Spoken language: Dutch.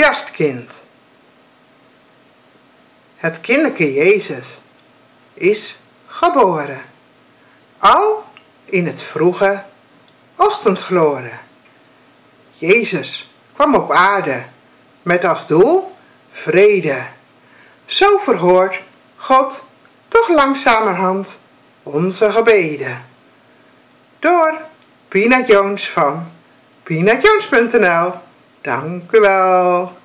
kerstkind. Het kinderke Jezus is geboren, al in het vroege ochtendgloren. Jezus kwam op aarde met als doel vrede. Zo verhoort God toch langzamerhand onze gebeden. Door Pina Jones van PinaJones.nl. Dank u wel.